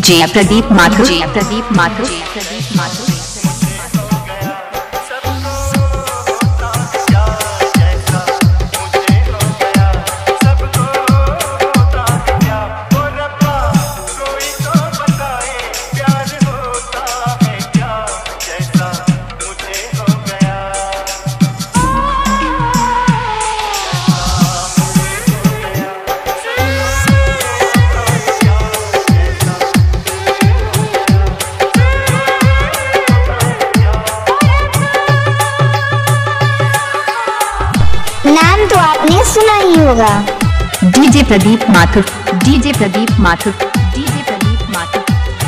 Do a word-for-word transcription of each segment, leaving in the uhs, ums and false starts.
DJ Pradeep Mathur Pradeep Mathur Pradeep Mathur नाम तो आपने सुना ही होगा। DJ Pradeep Mathur DJ Pradeep Mathur DJ Pradeep Mathur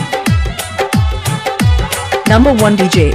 number one DJ.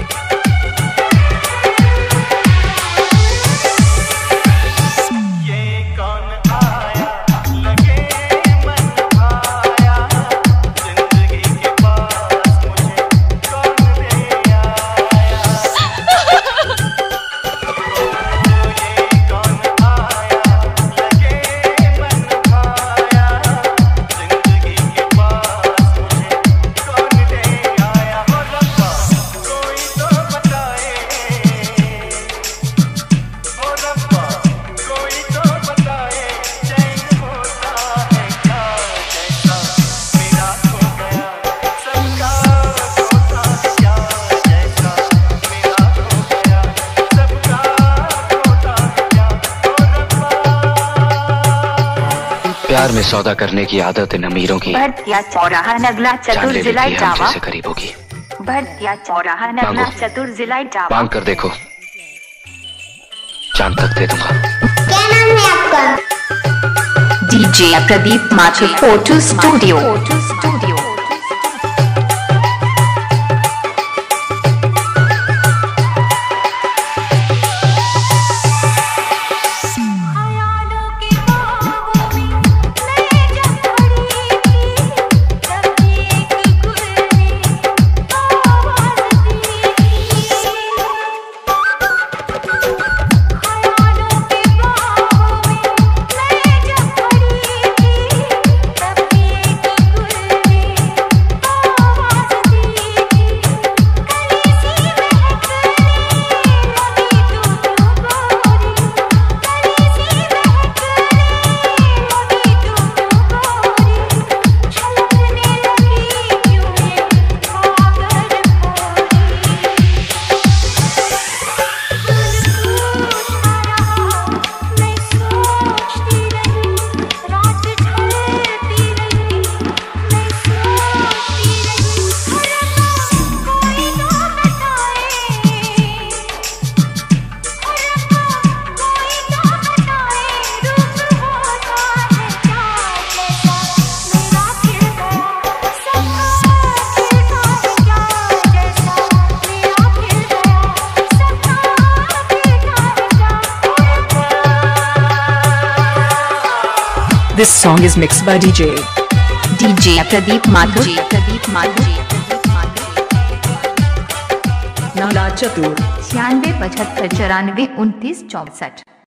प्यार में सौदा करने की आदत इन अमीरों की। भरतिया चौराहा नगला चतुर जिला जावा से करीब होगी। भरतिया चौराहा नगला चतुर जिला जावा। मांग कर देखो, चांद तक दे दूंगा। क्या नाम है आपका? DJ Pradeep Mathur photo studio photo studio. This song is mixed by D J DJ Pradeep Mathur Pradeep Mathur Nagla Chatur छियानवे पचहत्तर चौरानवे उनतीस चौसठ।